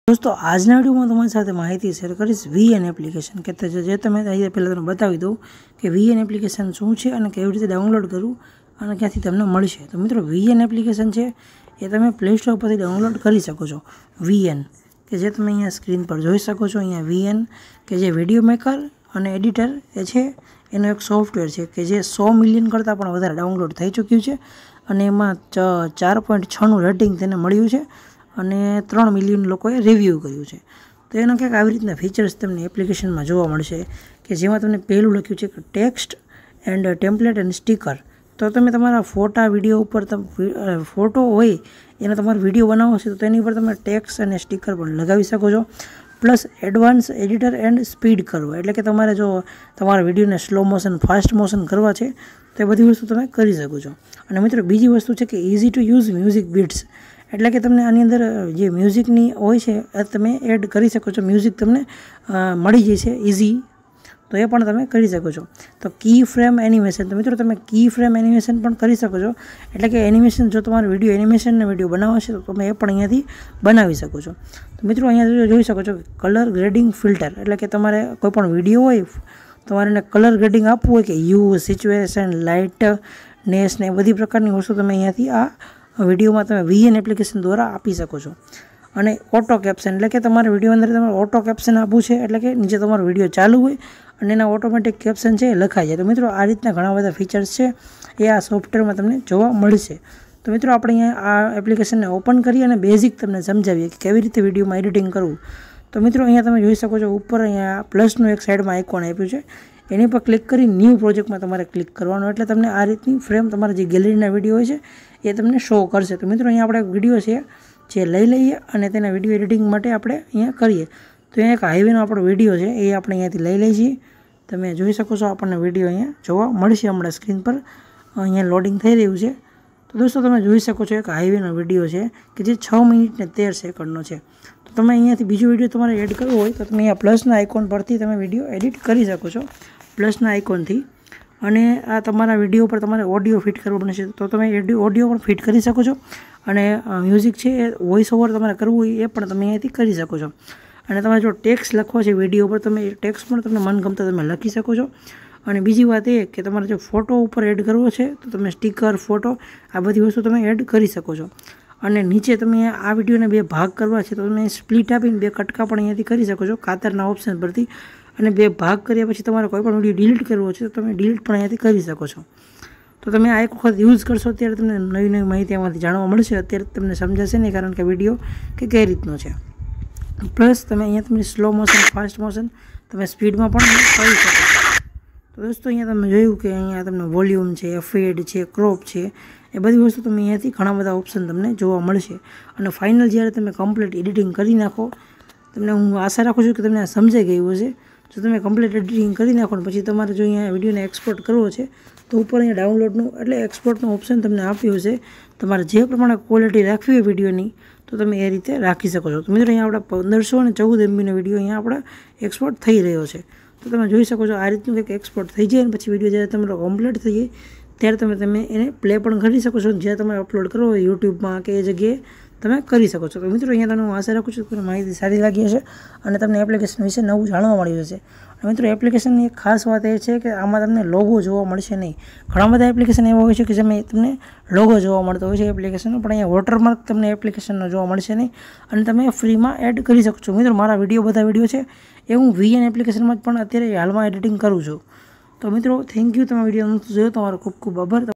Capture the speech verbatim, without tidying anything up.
दोस्तों આજના વિડીયોમાં તમારી સાથે માહિતી શેર કરીશ વીએન એપ્લિકેશન કે જે તમે અહીંયા પહેલા તમને બતાવી દઉં કે વીએન એપ્લિકેશન શું છે અને કેવી રીતે ડાઉનલોડ કરવું અને ક્યાંથી તમને મળશે। તો મિત્રો વીએન એપ્લિકેશન છે એ તમે પ્લે સ્ટોર પરથી ડાઉનલોડ કરી શકો છો। વીએન કે જે તમે અહીંયા સ્ક્રીન પર જોઈ શકો છો, અહીંયા વીએન કે જે વિડીયો મેકર અને એડિટર એ છે એનો એક સોફ્ટવેર છે કે જે સો મિલિયન કરતાં પણ વધારે ડાઉનલોડ થઈ ચૂક્યું છે અને એમાં ચાર પોઈન્ટ છનું રેટિંગ તેને મળ્યું છે અને ત્રણ મિલિયન લોકોએ રિવ્યૂ કર્યું છે। તો એના કંઈક આવી રીતના ફીચર્સ તમને એપ્લિકેશનમાં જોવા મળશે કે જેમાં તમને પહેલું લખ્યું છે કે text and template and sticker. તો તમે તમારા ફોટા વિડીયો ઉપર ફોટો હોય એનો તમારો વિડીયો બનાવો છે તો તેની ઉપર તમે ટેક્સ્ટ અને સ્ટીકર પણ લગાવી શકો છો। Plus advance editor and speed કરવો એટલે કે તમારે જો તમારા વિડીયોને સ્લો મોશન ફાસ્ટ મોશન કરવા છે તો એ બધી વસ્તુ તમે કરી શકો છો। અને મિત્રો બીજી વસ્તુ છે કે easy to use music beats એટલે કે તમને આની અંદર જે મ્યુઝિકની હોય છે એ તમે એડ કરી શકો છો। મ્યુઝિક તમને મળી જશે ઇઝી, તો એ પણ તમે કરી શકો છો। તો કી ફ્રેમ એનિમેશન, તો મિત્રો તમે કી ફ્રેમ એનિમેશન પણ કરી શકો છો એટલે કે એનિમેશન જો તમારે વિડીયો એનિમેશનનો વિડીયો બનાવવા છે તો તમે એ પણ અહીંયાથી બનાવી શકો છો। તો મિત્રો અહીંયા જોઈ શકો છો કે કલર ગ્રેડિંગ ફિલ્ટર એટલે કે તમારે કોઈ પણ વિડીયો હોય તમારે એને કલર ગ્રેડિંગ આપવું હોય કે યુ સિચ્યુએશન લાઇટનેસ ને બધી પ્રકારની વસ્તુ તમે અહીંયાથી આ વિડીયોમાં તમે વીએન એપ્લિકેશન દ્વારા આપી શકો છો। અને ઓટો કેપ્શન એટલે કે તમારા વિડીયો અંદર તમારે ઓટો કેપ્શન આપવું છે એટલે કે નીચે તમારો વિડીયો ચાલુ હોય અને એના ઓટોમેટિક કેપ્શન છે એ લખાઈ જાય। તો મિત્રો આ રીતના ઘણા બધા ફીચર્સ છે એ આ સોફ્ટવેરમાં તમને જોવા મળશે। તો મિત્રો આપણે અહીંયા આ એપ્લિકેશનને ઓપન કરી અને બેઝિક તમને સમજાવીએ કે કેવી રીતે વિડીયોમાં એડિટિંગ કરવું। તો મિત્રો અહીંયા તમે જોઈ શકો છો ઉપર અહીંયા પ્લસનું એક સાઈડમાં આઇકોન આપ્યું છે, એની પર ક્લિક કરી ન્યૂ પ્રોજેક્ટમાં તમારે ક્લિક કરવાનું એટલે તમને આ રીતની ફ્રેમ તમારા જે ગેલેરીના વિડીયો હોય છે એ તમને શો કરશે। તો મિત્રો અહીંયા આપણે વિડીયો છે જે લઈ લઈએ અને તેના વિડીયો એડિટિંગ માટે આપણે અહીંયા કરીએ। તો અહીંયા એક હાઈવેનો આપણો વિડીયો છે એ આપણે અહીંયાથી લઈ લઈએ છીએ। તમે જોઈ શકો છો આપણને વિડીયો અહીંયા જોવા મળશે હમણાં સ્ક્રીન પર અહીંયા લોડિંગ થઈ રહ્યું છે। તો દોસ્તો તમે જોઈ શકો છો એક હાઈવેનો વિડીયો છે કે જે છ મિનિટ ને તેર સેકન્ડનો છે। તો તમે અહીંયાથી બીજો વિડીયો તમારે એડ કરવો હોય તો તમે અહીંયા પ્લસના આઇકોન પરથી તમે વિડીયો એડિટ કરી શકો છો, પ્લસના આઇકોનથી। અને આ તમારા વિડીયો પર તમારે ઓડિયો ફિટ કરવો પડશે તો તમે ઓડિયો પણ ફિટ કરી શકો છો। અને મ્યુઝિક છે એ વોઇસ ઓવર તમારે કરવું હોય એ પણ તમે અહીંયાથી કરી શકો છો। અને તમારે જો ટેક્સ્ટ લખવો છે વિડીયો પર તમે ટેક્સ્ટ પણ તમને મનગમતા તમે લખી શકો છો। અને બીજી વાત એ કે તમારે જો ફોટો ઉપર એડ કરવો છે તો તમે સ્ટીકર ફોટો આ બધી વસ્તુ તમે એડ કરી શકો છો। અને નીચે તમે આ વિડીયોને બે ભાગ કરવા છે તો તમે સ્પ્લિટ આપીને બે કટકા પણ અહીંયાથી કરી શકો છો કાતરના ઓપ્શન પરથી। અને બે ભાગ કર્યા પછી તમારે કોઈ પણ વિડીયો ડિલીટ કરવો છે તો તમે ડિલીટ પણ અહીંયાથી કરી શકો છો। તો તમે આ એક વખત યુઝ કરશો ત્યારે તમને નવી નવી માહિતી આમાંથી જાણવા મળશે, અત્યારે તમને સમજાશે નહીં કારણ કે વિડીયો કે કઈ રીતનો છે। પ્લસ તમે અહીંયા તમે સ્લો મોશન ફાસ્ટ મોશન તમે સ્પીડમાં પણ કરી શકો છો। તો દોસ્તો અહીંયા તમે જોયું કે અહીંયા તમને વોલ્યુમ છે, ફેડ છે, ક્રોપ છે, એ બધી વસ્તુ તમે અહીંયાથી ઘણા બધા ઓપ્શન તમને જોવા મળશે। અને ફાઇનલ જ્યારે તમે કમ્પ્લીટ એડિટિંગ કરી નાખો, તમને હું આશા રાખું છું કે તમને આ સમજાઈ ગયું હશે। જો તમે કમ્પ્લીટ એડિટિંગ કરી નાખો ને પછી તમારે જો અહીંયા વિડીયોને એક્સપોર્ટ કરવો છે તો ઉપર અહીંયા ડાઉનલોડનું એટલે એક્સપોર્ટનું ઓપ્શન તમને આપ્યું છે। તમારે જે પ્રમાણે ક્વોલિટી રાખવી હોય વિડીયોની તો તમે એ રીતે રાખી શકો છો। તો મિત્રો અહીંયા આપણે પંદરસો અને ચૌદ એમબીનો વિડીયો અહીંયા આપણે એક્સપોર્ટ થઈ રહ્યો છે। તો તમે જોઈ શકો છો આ રીતનું કંઈક એક્સપોર્ટ થઈ જાય અને પછી વિડીયો જ્યારે તમારો કમ્પ્લીટ થઈ જાય ત્યારે તમે તમે એને પ્લે પણ કરી શકો છો। જ્યાં તમે અપલોડ કરો હોય યુટ્યુબમાં કે એ જગ્યાએ તમે કરી શકો છો। તો મિત્રો અહીંયા તમને હું આશા રાખું છું કે માહિતી સારી લાગી હશે અને તમને એપ્લિકેશન વિશે નવું જાણવા મળ્યું હશે। અને મિત્રો એપ્લિકેશનની એક ખાસ વાત એ છે કે આમાં તમને લોગો જોવા મળશે નહીં। ઘણા બધા એપ્લિકેશન એવા હોય છે કે જેમાં તમને લોગો જોવા મળતો હોય છે એપ્લિકેશનનો, પણ અહીંયા વોટરમાર્ક તમને એપ્લિકેશનનો જોવા મળશે નહીં અને તમે ફ્રીમાં એડ કરી શકો છો। મિત્રો મારા વિડીયો બધા વિડીયો છે એ હું વીએન એપ્લિકેશનમાં જ પણ અત્યારે હાલમાં એડિટિંગ કરું છું। તો મિત્રો થેન્ક યુ, તમે વિડીયો જોયો તમારો ખૂબ ખૂબ આભાર।